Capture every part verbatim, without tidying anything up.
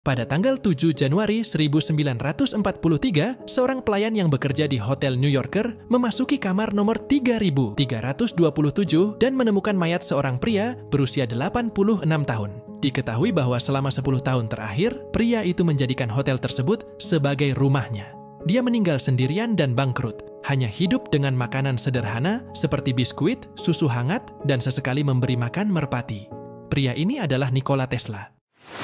Pada tanggal tujuh Januari seribu sembilan ratus empat puluh tiga, seorang pelayan yang bekerja di Hotel New Yorker memasuki kamar nomor tiga ribu tiga ratus dua puluh tujuh dan menemukan mayat seorang pria berusia delapan puluh enam tahun. Diketahui bahwa selama sepuluh tahun terakhir, pria itu menjadikan hotel tersebut sebagai rumahnya. Dia meninggal sendirian dan bangkrut, hanya hidup dengan makanan sederhana seperti biskuit, susu hangat, dan sesekali memberi makan merpati. Pria ini adalah Nikola Tesla.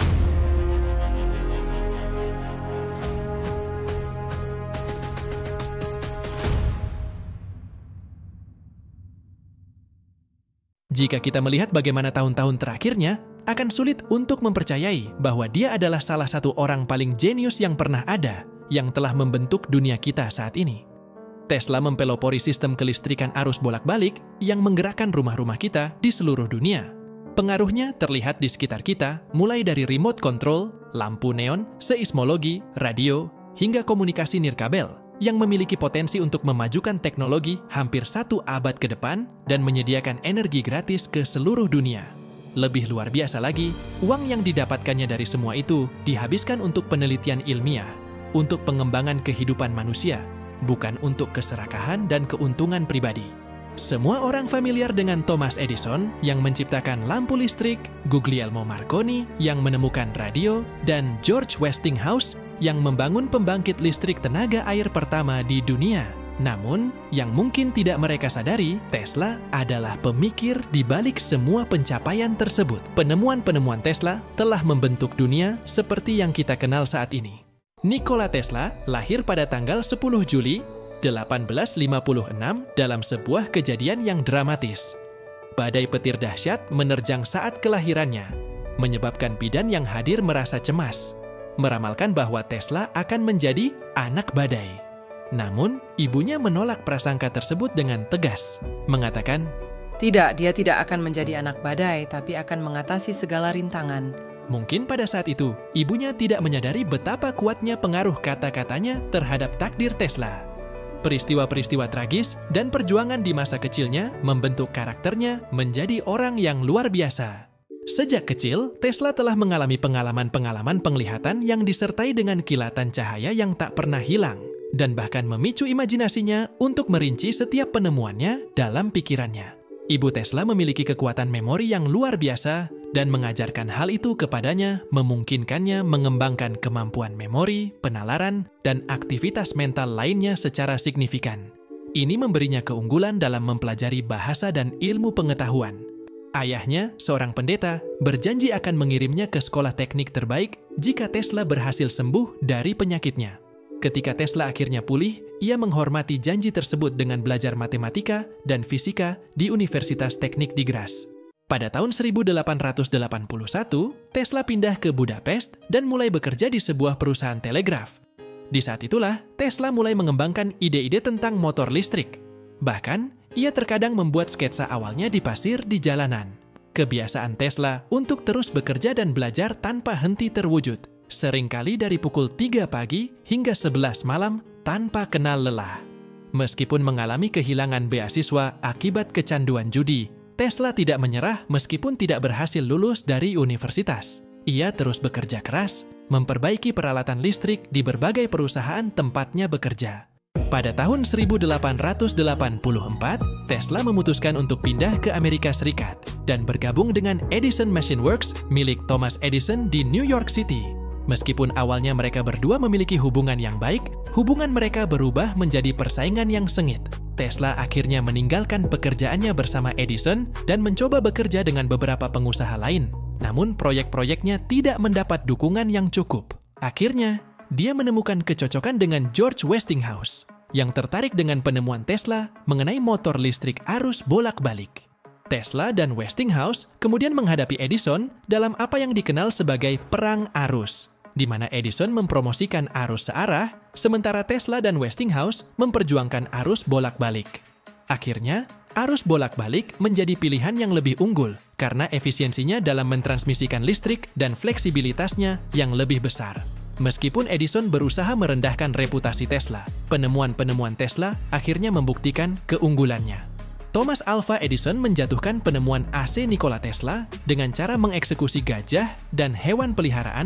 Jika kita melihat bagaimana tahun-tahun terakhirnya, akan sulit untuk mempercayai bahwa dia adalah salah satu orang paling jenius yang pernah ada, yang telah membentuk dunia kita saat ini. Tesla mempelopori sistem kelistrikan arus bolak-balik yang menggerakkan rumah-rumah kita di seluruh dunia. Pengaruhnya terlihat di sekitar kita, mulai dari remote control, lampu neon, seismologi, radio, hingga komunikasi nirkabel, yang memiliki potensi untuk memajukan teknologi hampir satu abad ke depan dan menyediakan energi gratis ke seluruh dunia. Lebih luar biasa lagi, uang yang didapatkannya dari semua itu dihabiskan untuk penelitian ilmiah, untuk pengembangan kehidupan manusia, bukan untuk keserakahan dan keuntungan pribadi. Semua orang familiar dengan Thomas Edison yang menciptakan lampu listrik, Guglielmo Marconi yang menemukan radio, dan George Westinghouse yang membangun pembangkit listrik tenaga air pertama di dunia. Namun, yang mungkin tidak mereka sadari, Tesla adalah pemikir di balik semua pencapaian tersebut. Penemuan-penemuan Tesla telah membentuk dunia seperti yang kita kenal saat ini. Nikola Tesla lahir pada tanggal sepuluh Juli seribu delapan ratus lima puluh enam dalam sebuah kejadian yang dramatis. Badai petir dahsyat menerjang saat kelahirannya, menyebabkan bidan yang hadir merasa cemas, meramalkan bahwa Tesla akan menjadi anak badai. Namun, ibunya menolak prasangka tersebut dengan tegas, mengatakan, "Tidak, dia tidak akan menjadi anak badai, tapi akan mengatasi segala rintangan." Mungkin pada saat itu, ibunya tidak menyadari betapa kuatnya pengaruh kata-katanya terhadap takdir Tesla. Peristiwa-peristiwa tragis dan perjuangan di masa kecilnya membentuk karakternya menjadi orang yang luar biasa. Sejak kecil, Tesla telah mengalami pengalaman-pengalaman penglihatan yang disertai dengan kilatan cahaya yang tak pernah hilang, dan bahkan memicu imajinasinya untuk merinci setiap penemuannya dalam pikirannya. Ibu Tesla memiliki kekuatan memori yang luar biasa, dan mengajarkan hal itu kepadanya memungkinkannya mengembangkan kemampuan memori, penalaran, dan aktivitas mental lainnya secara signifikan. Ini memberinya keunggulan dalam mempelajari bahasa dan ilmu pengetahuan. Ayahnya, seorang pendeta, berjanji akan mengirimnya ke sekolah teknik terbaik jika Tesla berhasil sembuh dari penyakitnya. Ketika Tesla akhirnya pulih, ia menghormati janji tersebut dengan belajar matematika dan fisika di Universitas Teknik di Graz. Pada tahun seribu delapan ratus delapan puluh satu, Tesla pindah ke Budapest dan mulai bekerja di sebuah perusahaan telegraf. Di saat itulah, Tesla mulai mengembangkan ide-ide tentang motor listrik. Bahkan, ia terkadang membuat sketsa awalnya di pasir di jalanan. Kebiasaan Tesla untuk terus bekerja dan belajar tanpa henti terwujud, seringkali dari pukul tiga pagi hingga sebelas malam tanpa kenal lelah. Meskipun mengalami kehilangan beasiswa akibat kecanduan judi, Tesla tidak menyerah meskipun tidak berhasil lulus dari universitas. Ia terus bekerja keras, memperbaiki peralatan listrik di berbagai perusahaan tempatnya bekerja. Pada tahun seribu delapan ratus delapan puluh empat, Tesla memutuskan untuk pindah ke Amerika Serikat dan bergabung dengan Edison Machine Works milik Thomas Edison di New York City. Meskipun awalnya mereka berdua memiliki hubungan yang baik, hubungan mereka berubah menjadi persaingan yang sengit. Tesla akhirnya meninggalkan pekerjaannya bersama Edison dan mencoba bekerja dengan beberapa pengusaha lain. Namun proyek-proyeknya tidak mendapat dukungan yang cukup. Akhirnya, dia menemukan kecocokan dengan George Westinghouse, yang tertarik dengan penemuan Tesla mengenai motor listrik arus bolak-balik. Tesla dan Westinghouse kemudian menghadapi Edison dalam apa yang dikenal sebagai perang arus, di mana Edison mempromosikan arus searah, sementara Tesla dan Westinghouse memperjuangkan arus bolak-balik. Akhirnya, arus bolak-balik menjadi pilihan yang lebih unggul karena efisiensinya dalam mentransmisikan listrik dan fleksibilitasnya yang lebih besar. Meskipun Edison berusaha merendahkan reputasi Tesla, penemuan-penemuan Tesla akhirnya membuktikan keunggulannya. Thomas Alva Edison menjatuhkan penemuan A C Nikola Tesla dengan cara mengeksekusi gajah dan hewan peliharaan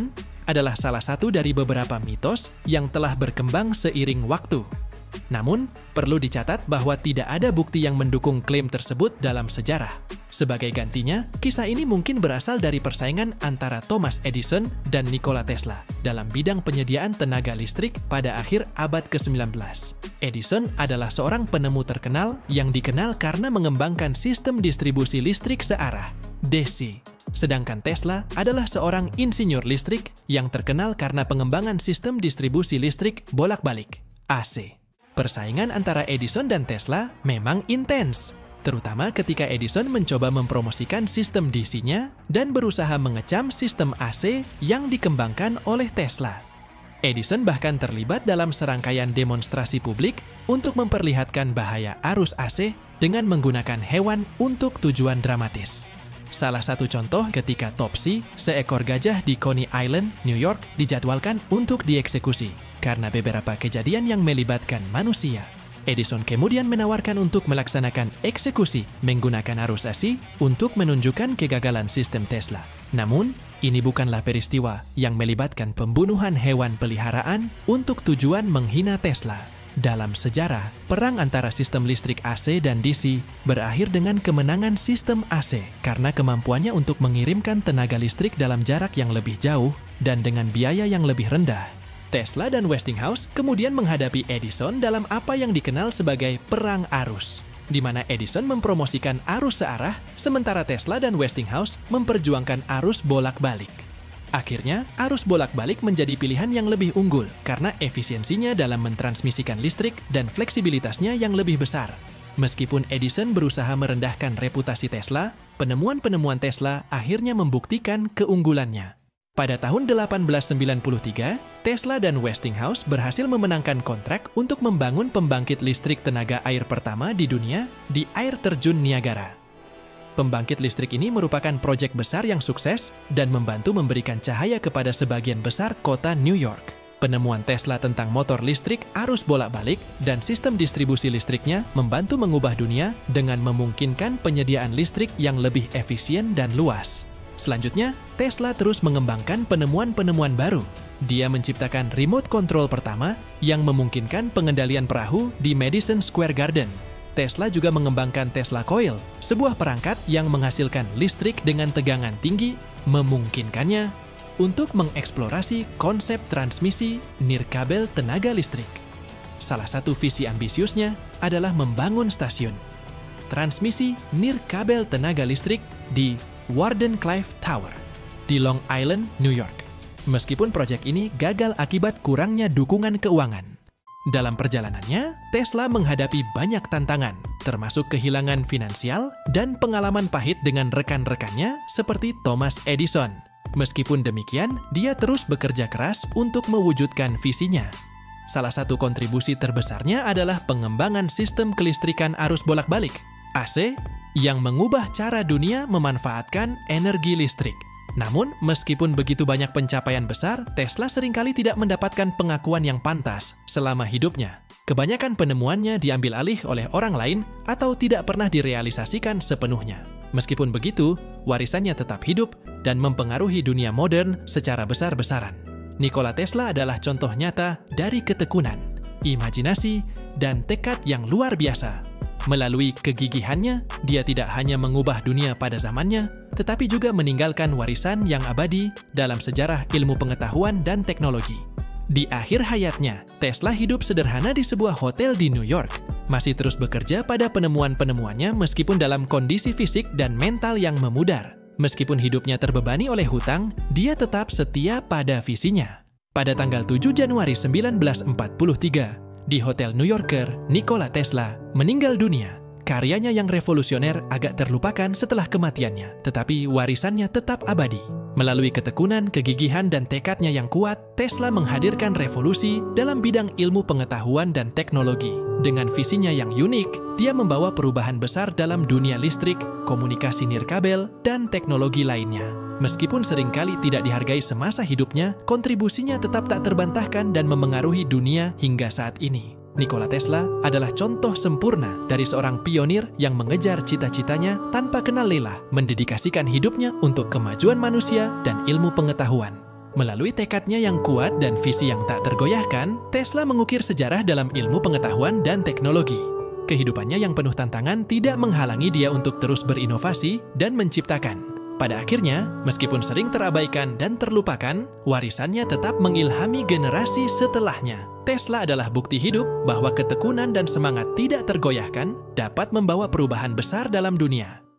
adalah salah satu dari beberapa mitos yang telah berkembang seiring waktu. Namun, perlu dicatat bahwa tidak ada bukti yang mendukung klaim tersebut dalam sejarah. Sebagai gantinya, kisah ini mungkin berasal dari persaingan antara Thomas Edison dan Nikola Tesla dalam bidang penyediaan tenaga listrik pada akhir abad ke sembilan belas. Edison adalah seorang penemu terkenal yang dikenal karena mengembangkan sistem distribusi listrik searah, D C. Sedangkan Tesla adalah seorang insinyur listrik yang terkenal karena pengembangan sistem distribusi listrik bolak-balik, A C. Persaingan antara Edison dan Tesla memang intens, terutama ketika Edison mencoba mempromosikan sistem D C-nya dan berusaha mengecam sistem A C yang dikembangkan oleh Tesla. Edison bahkan terlibat dalam serangkaian demonstrasi publik untuk memperlihatkan bahaya arus A C dengan menggunakan hewan untuk tujuan dramatis. Salah satu contoh ketika Topsy, seekor gajah di Coney Island, New York, dijadwalkan untuk dieksekusi karena beberapa kejadian yang melibatkan manusia. Edison kemudian menawarkan untuk melaksanakan eksekusi menggunakan arus A C untuk menunjukkan kegagalan sistem Tesla. Namun, ini bukanlah peristiwa yang melibatkan pembunuhan hewan peliharaan untuk tujuan menghina Tesla. Dalam sejarah, perang antara sistem listrik A C dan D C berakhir dengan kemenangan sistem A C karena kemampuannya untuk mengirimkan tenaga listrik dalam jarak yang lebih jauh dan dengan biaya yang lebih rendah. Tesla dan Westinghouse kemudian menghadapi Edison dalam apa yang dikenal sebagai perang arus, di mana Edison mempromosikan arus searah, sementara Tesla dan Westinghouse memperjuangkan arus bolak-balik. Akhirnya, arus bolak-balik menjadi pilihan yang lebih unggul karena efisiensinya dalam mentransmisikan listrik dan fleksibilitasnya yang lebih besar. Meskipun Edison berusaha merendahkan reputasi Tesla, penemuan-penemuan Tesla akhirnya membuktikan keunggulannya. Pada tahun seribu delapan ratus sembilan puluh tiga, Tesla dan Westinghouse berhasil memenangkan kontrak untuk membangun pembangkit listrik tenaga air pertama di dunia di air terjun Niagara. Pembangkit listrik ini merupakan proyek besar yang sukses dan membantu memberikan cahaya kepada sebagian besar kota New York. Penemuan Tesla tentang motor listrik arus bolak-balik dan sistem distribusi listriknya membantu mengubah dunia dengan memungkinkan penyediaan listrik yang lebih efisien dan luas. Selanjutnya, Tesla terus mengembangkan penemuan-penemuan baru. Dia menciptakan remote control pertama yang memungkinkan pengendalian perahu di Madison Square Garden. Tesla juga mengembangkan Tesla Coil, sebuah perangkat yang menghasilkan listrik dengan tegangan tinggi, memungkinkannya untuk mengeksplorasi konsep transmisi nirkabel tenaga listrik. Salah satu visi ambisiusnya adalah membangun stasiun transmisi nirkabel tenaga listrik di Wardenclyffe Tower di Long Island, New York. Meskipun proyek ini gagal akibat kurangnya dukungan keuangan. Dalam perjalanannya, Tesla menghadapi banyak tantangan, termasuk kehilangan finansial dan pengalaman pahit dengan rekan-rekannya seperti Thomas Edison. Meskipun demikian, dia terus bekerja keras untuk mewujudkan visinya. Salah satu kontribusi terbesarnya adalah pengembangan sistem kelistrikan arus bolak-balik, A C, yang mengubah cara dunia memanfaatkan energi listrik. Namun, meskipun begitu banyak pencapaian besar, Tesla seringkali tidak mendapatkan pengakuan yang pantas selama hidupnya. Kebanyakan penemuannya diambil alih oleh orang lain atau tidak pernah direalisasikan sepenuhnya. Meskipun begitu, warisannya tetap hidup dan mempengaruhi dunia modern secara besar-besaran. Nikola Tesla adalah contoh nyata dari ketekunan, imajinasi, dan tekad yang luar biasa. Melalui kegigihannya, dia tidak hanya mengubah dunia pada zamannya, tetapi juga meninggalkan warisan yang abadi dalam sejarah ilmu pengetahuan dan teknologi. Di akhir hayatnya, Tesla hidup sederhana di sebuah hotel di New York, masih terus bekerja pada penemuan-penemuannya meskipun dalam kondisi fisik dan mental yang memudar. Meskipun hidupnya terbebani oleh hutang, dia tetap setia pada visinya. Pada tanggal tujuh Januari seribu sembilan ratus empat puluh tiga, di Hotel New Yorker, Nikola Tesla meninggal dunia. Karyanya yang revolusioner agak terlupakan setelah kematiannya, tetapi warisannya tetap abadi. Melalui ketekunan, kegigihan, dan tekadnya yang kuat, Tesla menghadirkan revolusi dalam bidang ilmu pengetahuan dan teknologi. Dengan visinya yang unik, dia membawa perubahan besar dalam dunia listrik, komunikasi nirkabel, dan teknologi lainnya. Meskipun seringkali tidak dihargai semasa hidupnya, kontribusinya tetap tak terbantahkan dan memengaruhi dunia hingga saat ini. Nikola Tesla adalah contoh sempurna dari seorang pionir yang mengejar cita-citanya tanpa kenal lelah, mendedikasikan hidupnya untuk kemajuan manusia dan ilmu pengetahuan. Melalui tekadnya yang kuat dan visi yang tak tergoyahkan, Tesla mengukir sejarah dalam ilmu pengetahuan dan teknologi. Kehidupannya yang penuh tantangan tidak menghalangi dia untuk terus berinovasi dan menciptakan. Pada akhirnya, meskipun sering terabaikan dan terlupakan, warisannya tetap mengilhami generasi setelahnya. Tesla adalah bukti hidup bahwa ketekunan dan semangat tidak tergoyahkan dapat membawa perubahan besar dalam dunia.